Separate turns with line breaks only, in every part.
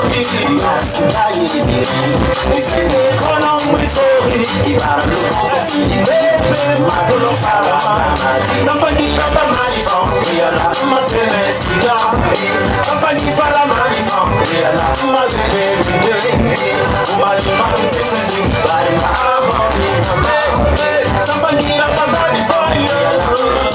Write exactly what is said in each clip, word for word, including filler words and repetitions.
sorry, if you make on with sorry, if I look on for feeling, baby, my little father, somebody got the money from real life, my tennis, somebody for the money from real life, my baby, my man takes me by my arm, somebody got the money from real life,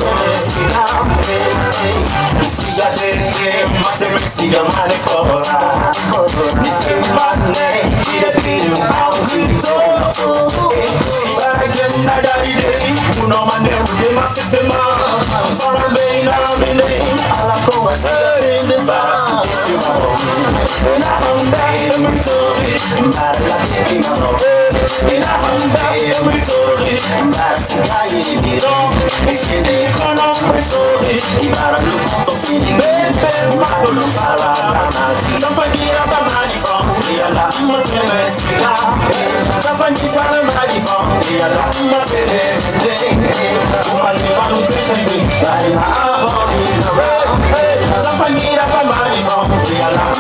see ya there, my see the money for us. If you bad name, get a bit of good talk. But I get another day, you know my name, you must have been for a main army name. I'll go as in the bar. In a Hyundai, I'm returning. Not like in a In a Hyundai, I'm returning. That's why you need on. If you didn't come on, returning. You gotta look for feeling. Don't forget about money from real life. Don't forget about money from real life. Don't forget about money from real life.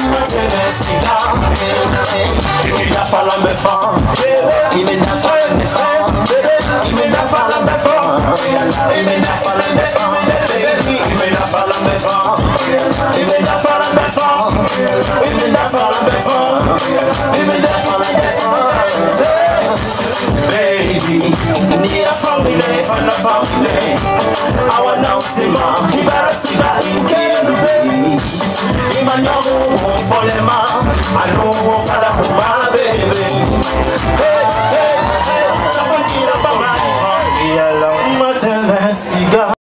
Give me that fall on the phone. Give me that fall on the phone. Give me that fall on the phone. Give me that fall on the phone. Give me that fall on the phone. Give me that fall on the phone. Give me that fall on the phone. Give me that fall on the phone. Baby, need a family for the family. I want to see mom. You better see that you can't do baby. If I know for the mom, I know for the my baby. Hey, hey, hey, I'm going to get up on my phone.